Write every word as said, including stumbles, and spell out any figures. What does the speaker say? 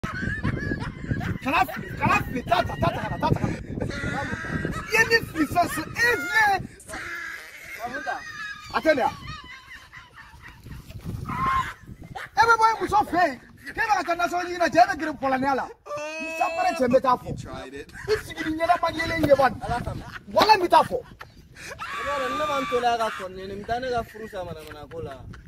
Kana kana fi tata tata kana tata kana. Yemi fi sense even. Kamuta. Atenda. Everybody was so fake. Kena kana so ni na jana grip polaniala. Isapare chembeta fo. Tried it. Isigidi nyela magele ngeban. Wala mitafo. Wala nna mantola ga konne, mtane ga furusa mana mana kola.